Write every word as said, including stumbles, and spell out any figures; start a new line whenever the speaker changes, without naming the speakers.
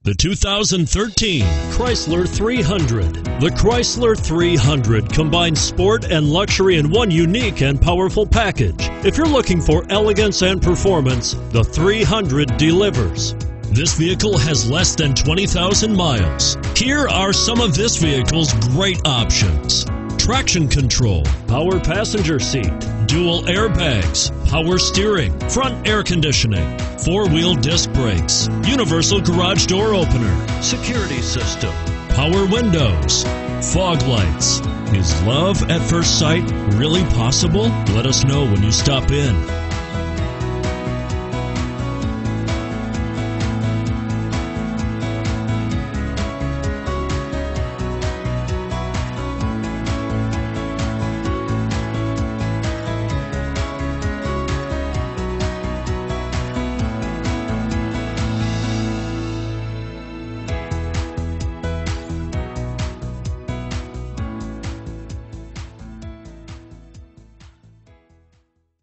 The two thousand thirteen Chrysler three hundred. The Chrysler three hundred combines sport and luxury in one unique and powerful package. If you're looking for elegance and performance, the three hundred delivers. This vehicle has less than twenty thousand miles. Here are some of this vehicle's great options: traction control, power passenger seat, dual airbags, power steering, front air conditioning, four-wheel disc brakes, universal garage door opener, security system, power windows, fog lights. Is love at first sight really possible? Let us know when you stop in.